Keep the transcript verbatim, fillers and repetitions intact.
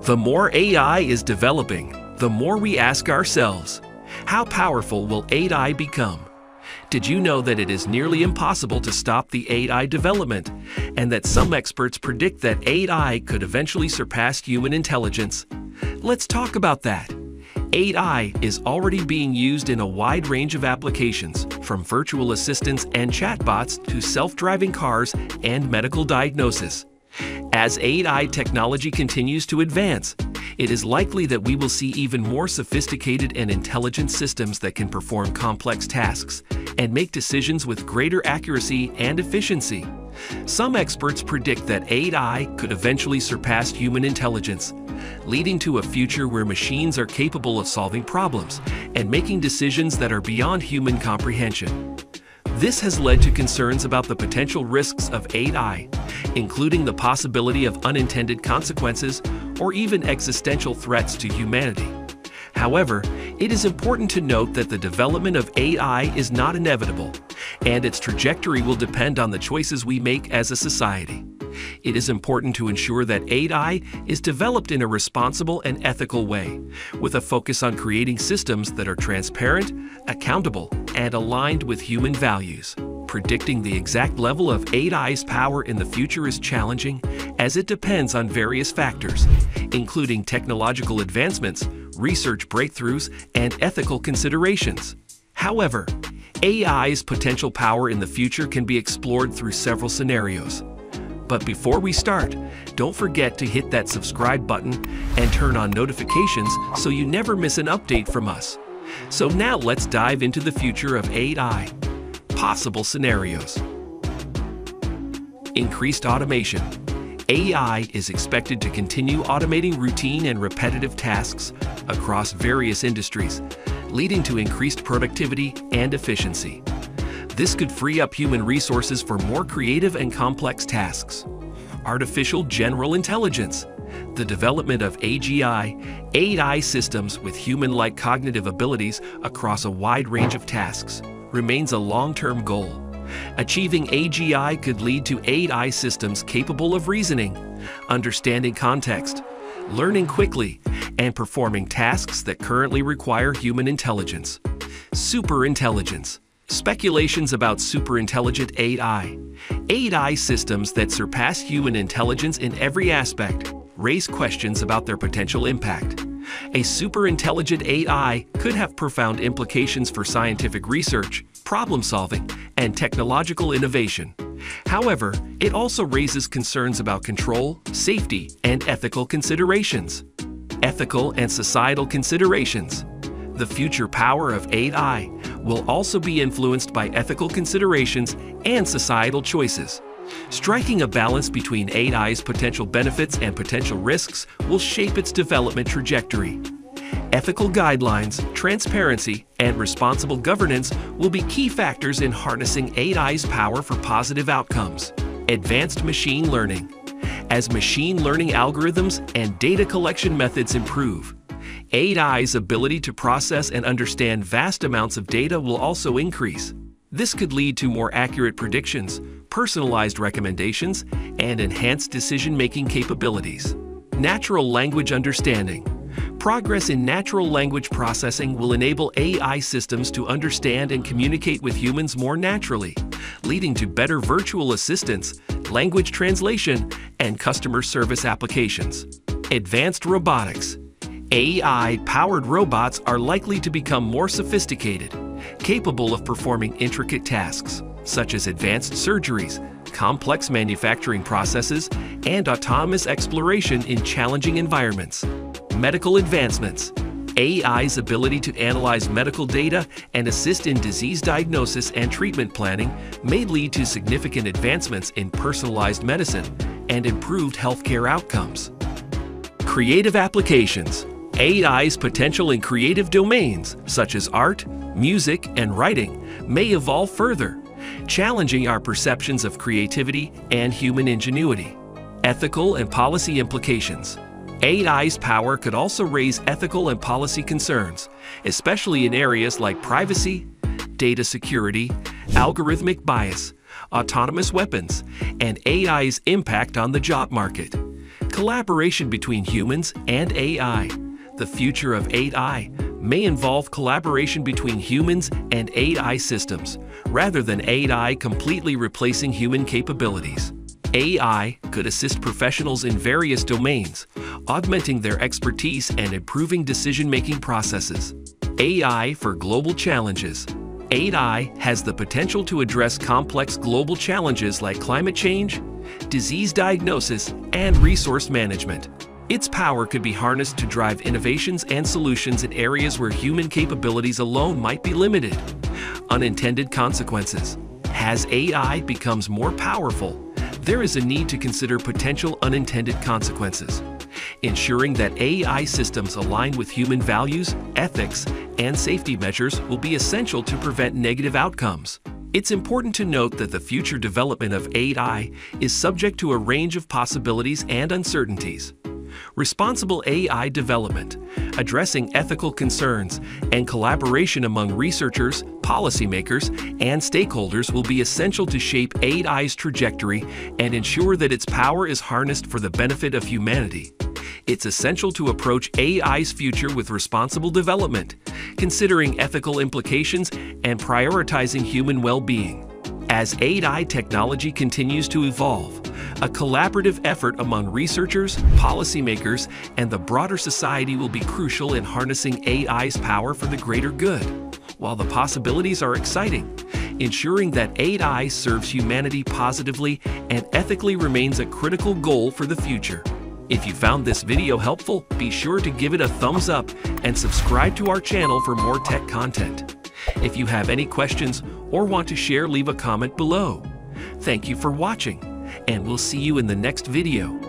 The more A I is developing, the more we ask ourselves, how powerful will A I become? Did you know that it is nearly impossible to stop the A I development, and that some experts predict that A I could eventually surpass human intelligence? Let's talk about that. A I is already being used in a wide range of applications, from virtual assistants and chatbots to self-driving cars and medical diagnosis. As A I technology continues to advance, it is likely that we will see even more sophisticated and intelligent systems that can perform complex tasks and make decisions with greater accuracy and efficiency. Some experts predict that A I could eventually surpass human intelligence, leading to a future where machines are capable of solving problems and making decisions that are beyond human comprehension. This has led to concerns about the potential risks of A I, including the possibility of unintended consequences or even existential threats to humanity. However, it is important to note that the development of A I is not inevitable, and its trajectory will depend on the choices we make as a society. It is important to ensure that A I is developed in a responsible and ethical way, with a focus on creating systems that are transparent, accountable, and aligned with human values. Predicting the exact level of A I's power in the future is challenging, as it depends on various factors, including technological advancements, research breakthroughs, and ethical considerations. However, A I's potential power in the future can be explored through several scenarios. But before we start, don't forget to hit that subscribe button and turn on notifications so you never miss an update from us. So now let's dive into the future of A I. Possible scenarios. Increased automation. A I is expected to continue automating routine and repetitive tasks across various industries, leading to increased productivity and efficiency. This could free up human resources for more creative and complex tasks. Artificial general intelligence. The development of A G I, A I systems with human-like cognitive abilities across a wide range of tasks, remains a long-term goal. Achieving A G I could lead to A I systems capable of reasoning, understanding context, learning quickly, and performing tasks that currently require human intelligence. Superintelligence. Speculations about superintelligent A I. A I systems that surpass human intelligence in every aspect raise questions about their potential impact. A superintelligent A I could have profound implications for scientific research, problem solving, and technological innovation. However, it also raises concerns about control, safety, and ethical considerations. Ethical and societal considerations. The future power of A I will also be influenced by ethical considerations and societal choices. Striking a balance between A I's potential benefits and potential risks will shape its development trajectory. Ethical guidelines, transparency, and responsible governance will be key factors in harnessing A I's power for positive outcomes. Advanced machine learning. As machine learning algorithms and data collection methods improve, A I's ability to process and understand vast amounts of data will also increase. This could lead to more accurate predictions, personalized recommendations, and enhanced decision-making capabilities. Natural language understanding. Progress in natural language processing will enable A I systems to understand and communicate with humans more naturally, leading to better virtual assistants, language translation, and customer service applications. Advanced robotics. A I-powered robots are likely to become more sophisticated, capable of performing intricate tasks, such as advanced surgeries, complex manufacturing processes, and autonomous exploration in challenging environments. Medical advancements. A I's ability to analyze medical data and assist in disease diagnosis and treatment planning may lead to significant advancements in personalized medicine and improved healthcare outcomes. Creative applications. A I's potential in creative domains, such as art, music, and writing, may evolve further, challenging our perceptions of creativity and human ingenuity. Ethical and policy implications. A I's power could also raise ethical and policy concerns, especially in areas like privacy, data security, algorithmic bias, autonomous weapons, and A I's impact on the job market. Collaboration between humans and A I. The future of A I may involve collaboration between humans and A I systems, rather than A I completely replacing human capabilities. A I could assist professionals in various domains, augmenting their expertise and improving decision-making processes. A I for global challenges. A I has the potential to address complex global challenges like climate change, disease diagnosis, and resource management. Its power could be harnessed to drive innovations and solutions in areas where human capabilities alone might be limited. Unintended consequences. As A I becomes more powerful, there is a need to consider potential unintended consequences. Ensuring that A I systems align with human values, ethics, and safety measures will be essential to prevent negative outcomes. It's important to note that the future development of A I is subject to a range of possibilities and uncertainties. Responsible A I development, addressing ethical concerns, and collaboration among researchers, policymakers, and stakeholders will be essential to shape A I's trajectory and ensure that its power is harnessed for the benefit of humanity. It's essential to approach A I's future with responsible development, considering ethical implications and prioritizing human well-being. As A I technology continues to evolve, a collaborative effort among researchers, policymakers, and the broader society will be crucial in harnessing A I's power for the greater good. While the possibilities are exciting, ensuring that A I serves humanity positively and ethically remains a critical goal for the future. If you found this video helpful, be sure to give it a thumbs up and subscribe to our channel for more tech content. If you have any questions or want to share, leave a comment below. Thank you for watching, and we'll see you in the next video.